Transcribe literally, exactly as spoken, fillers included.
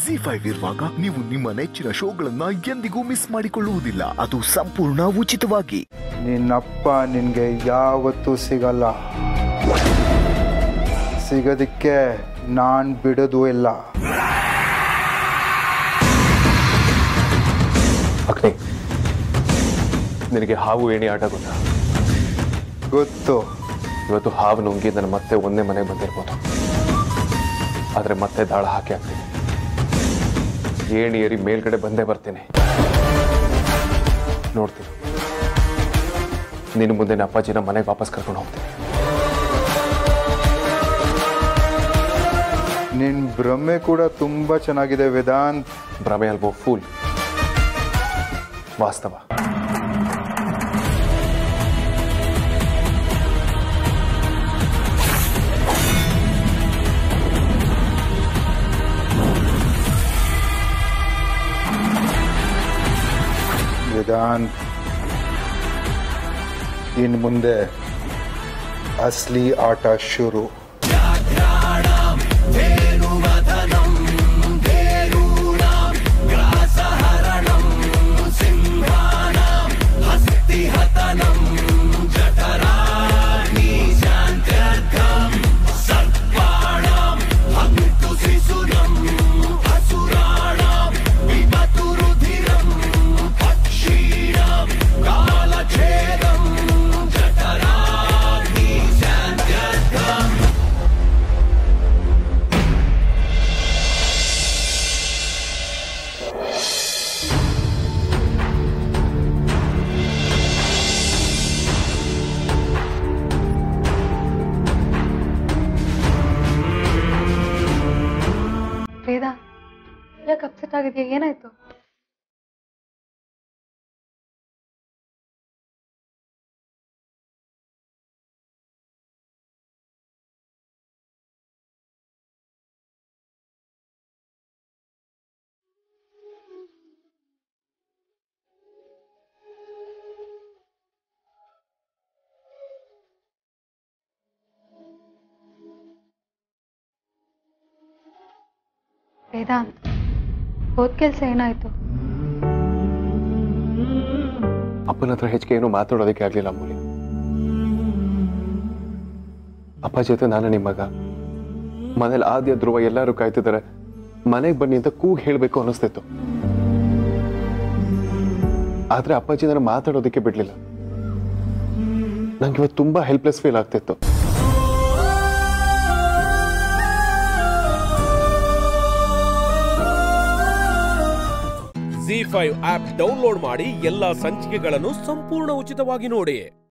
Zee five ಇರುವಾಗ ನೀವು ನಿಮ್ಮ ನೆಚ್ಚಿನ ಶೋಗಳನ್ನ ಎಂದಿಗೂ ಮಿಸ್ ಮಾಡಿಕೊಳ್ಳುವುದಿಲ್ಲ, ಅದು ಸಂಪೂರ್ಣ ಉಚಿತವಾಗಿ. ನಿನ್ನಪ್ಪ ನಿನ್ಗೆ ಯಾವತ್ತೂ ಸಿಗಲ್ಲ, ಸಿಗೋದಿಕ್ಕೆ ನಾನ್ ಬಿಡೋದು ಇಲ್ಲ. ಅಗ್ನಿ, ನಿನಗೆ ಹಾವು ಏಣಿ ಆಟ ಗೊತ್ತಾ? ಗೊತ್ತು. ಇವತ್ತು ಹಾವು ನುಂಗಿ ನನ್ನ ಮತ್ತೆ ಒಂದೇ ಮನೆಗೆ ಬಂದಿರ್ಬೋದು, ಆದರೆ ಮತ್ತೆ ದಾಳ ಹಾಕಿ ಆಗ್ತೀನಿ. ಏಣಿ ಏರಿ ಮೇಲ್ಗಡೆ ಬಂದೇ ಬರ್ತೀನಿ. ನೋಡ್ತೀನಿ, ನಿನ್ನ ಮುಂದೆ ಅಪ್ಪಾಜಿನ ಮನೆಗೆ ವಾಪಸ್ ಕರ್ಕೊಂಡು ಹೋಗ್ತೀನಿ. ನಿನ್ ಭ್ರಮೆ ಕೂಡ ತುಂಬಾ ಚೆನ್ನಾಗಿದೆ ವೇದಾಂತ್. ಭ್ರಮೆ ಅಲ್ವೋ ಫೂಲ್, ವಾಸ್ತವ. ವೇದಾಂತ್, ಇನ್ ಮುಂದೆ ಅಸಲಿ ಆಟ ಶುರು. ವೇದ, ಯಾಕೆ ಅಪ್ಸೆಟ್ ಆಗಿದೆಯಾ? ಏನಾಯ್ತು? ವೇದಾಂತ್, ಹೋದ ಕೆಲಸ ಏನಾಯ್ತು? ಅಪ್ಪನ ಹತ್ರ ಹೆಚ್ಚಿಗೆ ಏನೂ ಮಾತಾಡೋದಕ್ಕೆ ಆಗ್ಲಿಲ್ಲ ಅಮೂಲ್ಯ. ಅಪ್ಪ ಜೊತೆ ನಾನು ನಿಮ್ಮ ಮಗ, ಮನೇಲಿ ಆದ್ಯ ಧ್ರುವ ಎಲ್ಲರೂ ಕಾಯ್ತಿದ್ದಾರೆ, ಮನೆಗೆ ಬನ್ನಿ ಅಂತ ಕೂಗ್ ಹೇಳ್ಬೇಕು ಅನಿಸ್ತಿತ್ತು. ಆದ್ರೆ ಅಪ್ಪಾಜಿ ನಾನು ಮಾತಾಡೋದಕ್ಕೆ ಬಿಡ್ಲಿಲ್ಲ. ನಂಗೆ ಇವತ್ತು ತುಂಬಾ ಹೆಲ್ಪ್ಲೆಸ್ ಫೀಲ್ ಆಗ್ತಿತ್ತು. ಝೀ ಫೈವ್ ಆಪ್ ಡೌನ್ಲೋಡ್ ಮಾಡಿ ಎಲ್ಲಾ ಸಂಚಿಕೆಗಳನ್ನು ಸಂಪೂರ್ಣ ಉಚಿತವಾಗಿ ನೋಡಿ.